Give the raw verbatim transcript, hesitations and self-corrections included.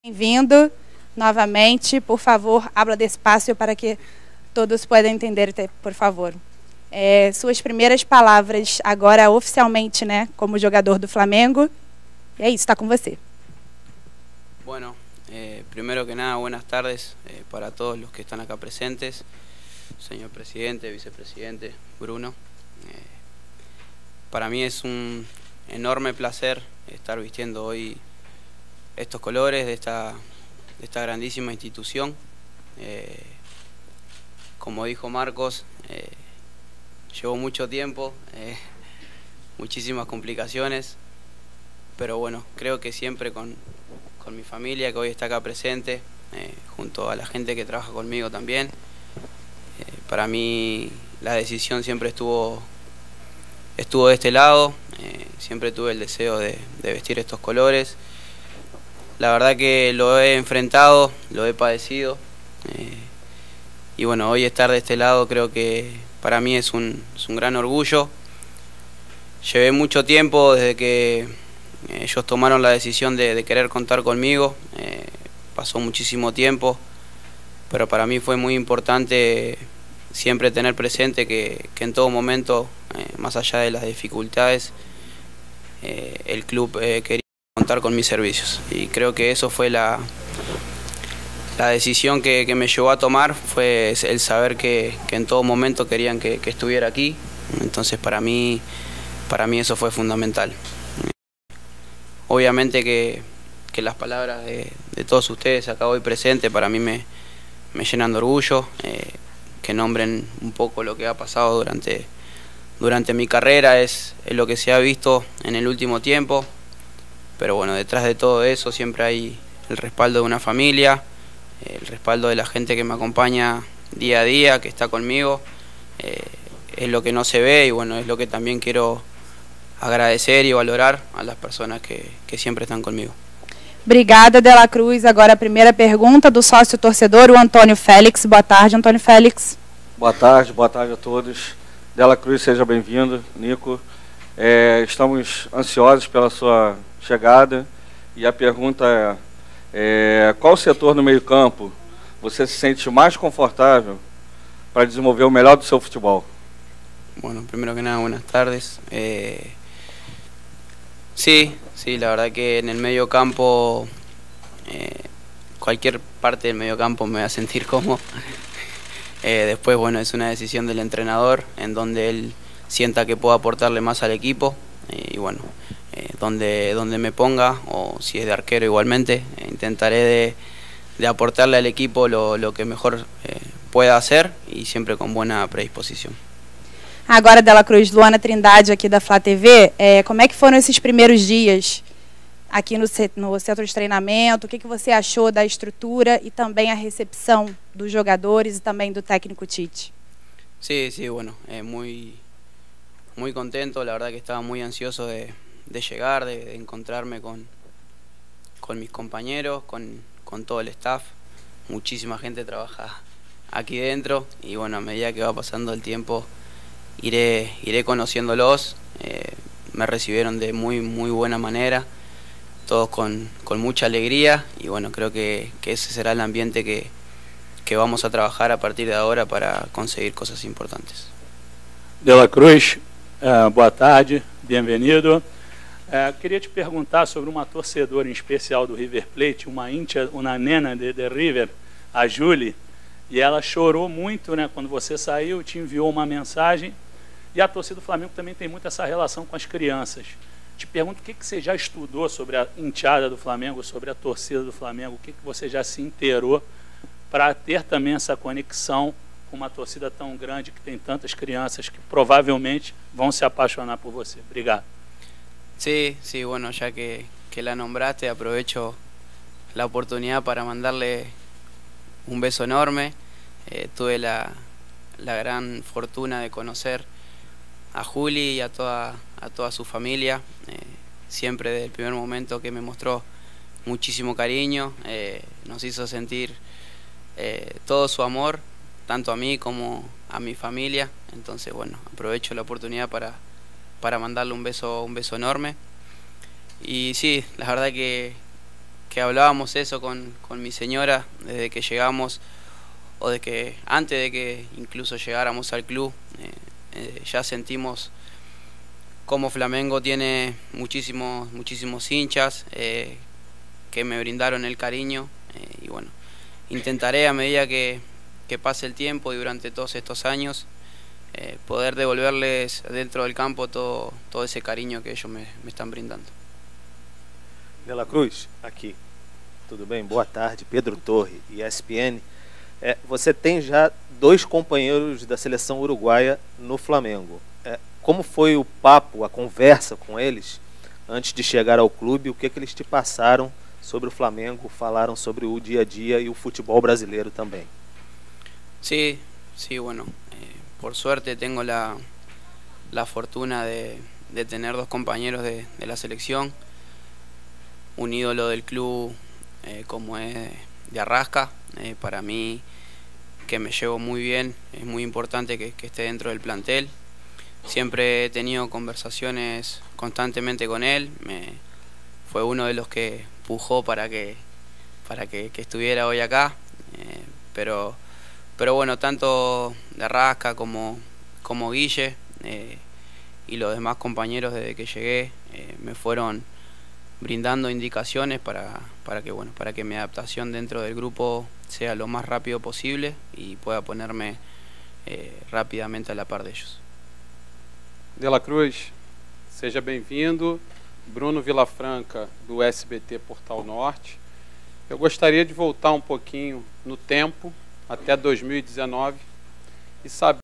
Bem-vindo novamente. Por favor, habla despacio para que todos possam entender, por favor. É, suas primeiras palavras agora oficialmente, né, como jogador do Flamengo. E é isso, está com você. Bueno, eh, primero que nada, buenas tardes eh, para todos los que están acá presentes, señor presidente, vicepresidente, Bruno. Eh, para mí es un enorme placer estar vistiendo hoy estos colores de esta, de esta grandísima institución. Eh, como dijo Marcos, eh, llevó mucho tiempo, eh, muchísimas complicaciones, pero bueno, creo que siempre con, con mi familia, que hoy está acá presente, eh, junto a la gente que trabaja conmigo también. Eh, para mí la decisión siempre estuvo, estuvo de este lado, eh, siempre tuve el deseo de, de vestir estos colores. La verdad que lo he enfrentado, lo he padecido, eh, y bueno, hoy estar de este lado creo que para mí es un, es un gran orgullo. Llevé mucho tiempo desde que ellos tomaron la decisión de, de querer contar conmigo, eh, pasó muchísimo tiempo, pero para mí fue muy importante siempre tener presente que, que en todo momento, eh, más allá de las dificultades, eh, el club eh, quería contar con mis servicios, y creo que eso fue la, la decisión que, que me llevó a tomar, fue el saber que, que en todo momento querían que, que estuviera aquí. Entonces para mí, para mí eso fue fundamental. Obviamente que, que las palabras de, de todos ustedes acá hoy presentes para mí me, me llenan de orgullo, eh, que nombren un poco lo que ha pasado durante, durante mi carrera, es, es lo que se ha visto en el último tiempo. Pero bueno, detrás de todo eso siempre hay el respaldo de una familia, el respaldo de la gente que me acompaña día a día, que está conmigo. Eh, es lo que no se ve y bueno, es lo que también quiero agradecer y valorar a las personas que, que siempre están conmigo. Obrigada, De La Cruz. Agora a primeira pergunta do sócio torcedor, o Antônio Félix. Boa tarde, Antônio Félix. Boa tarde, boa tarde a todos. De La Cruz, seja bem-vindo, Nico. É, estamos ansiosos pela sua chegada e a pergunta é, é qual setor no meio campo você se sente mais confortável para desenvolver o melhor do seu futebol? Bueno, primero que nada, buenas tardes. Eh, sí, sí, la verdad que en el medio campo, eh, cualquier parte del medio campo me va a sentir cómodo. eh, después, bueno, es una decisión del entrenador en donde él sienta que puedo aportarle más al equipo, eh, y bueno, eh, donde, donde me ponga, o si es de arquero igualmente, eh, intentaré de, de aportarle al equipo lo, lo que mejor eh, pueda hacer y siempre con buena predisposición. Agora, De La Cruz, Luana Trindade aqui da Flá T V, é, como é que foram esses primeiros dias aqui no, no centro de treinamento? O que, que você achou da estrutura e também a recepção dos jogadores e também do técnico Tite? Sí, sí, bueno, eh, muy, muy contento, la verdad que estaba muy ansioso de, de llegar, de, de encontrarme con, con mis compañeros, con, con todo el staff. Muchísima gente trabaja aquí dentro y bueno, a medida que va pasando el tiempo iré, iré conociéndolos. Eh, me recibieron de muy, muy buena manera, todos con, con mucha alegría y bueno, creo que, que ese será el ambiente que, que vamos a trabajar a partir de ahora para conseguir cosas importantes. De La Cruz, uh, boa tarde, bem-vindo. Uh, queria te perguntar sobre uma torcedora em especial do River Plate, uma íntia, uma nena de, de River, a Julie, e ela chorou muito, né, quando você saiu, te enviou uma mensagem, e a torcida do Flamengo também tem muito essa relação com as crianças. Te pergunto o que, que você já estudou sobre a enteada do Flamengo, sobre a torcida do Flamengo, o que, que você já se inteirou para ter também essa conexão com uma torcida tão grande que tem tantas crianças que provavelmente vão se apaixonar por você. Obrigado. Sí, sí, bueno, ya que, que la nombraste, aprovecho la oportunidad para mandarle un beso enorme. Eh, tuve la, la gran fortuna de conocer a Juli y a toda, a toda su familia, eh, siempre desde el primer momento que me mostró muchísimo cariño, eh, nos hizo sentir eh, todo su amor, tanto a mí como a mi familia. Entonces bueno, aprovecho la oportunidad para, para mandarle un beso, un beso enorme. Y sí, la verdad que que hablábamos eso con, con mi señora desde que llegamos, o de que antes de que incluso llegáramos al club, eh, eh, ya sentimos como Flamengo tiene muchísimos, muchísimos hinchas eh, que me brindaron el cariño, eh, y bueno, intentaré a medida que, que pase el tiempo y durante todos estos años eh, poder devolverles dentro del campo todo, todo ese cariño que ellos me, me están brindando. De la Cruz, aqui. Tudo bem? Boa tarde. Pedro Torre, E S P N. É, você tem já dois companheiros da seleção uruguaia no Flamengo. É, como foi o papo, a conversa com eles antes de chegar ao clube? O que, que eles te passaram sobre o Flamengo? Falaram sobre o dia a dia e o futebol brasileiro também? Sí, sí, bueno. Eh, por suerte tengo la, la fortuna de, de tener dos compañeros de, de la selección. Un ídolo del club eh, como es de Arrasca, eh, para mí que me llevo muy bien, es muy importante que, que esté dentro del plantel. Siempre he tenido conversaciones constantemente con él, me, fue uno de los que empujó para que, para que, que estuviera hoy acá, eh, pero, pero bueno, tanto de Arrasca como, como Guille eh, y los demás compañeros desde que llegué eh, me fueron brindando indicaciones para, para, que, bueno, para que mi adaptación dentro del grupo sea lo más rápido posible y pueda ponerme eh, rápidamente a la par de ellos. De la Cruz, seja bem-vindo. Bruno Vilafranca, do S B T Portal Norte. Eu gostaria de voltar um pouquinho no tempo, até dois mil e dezenove, e saber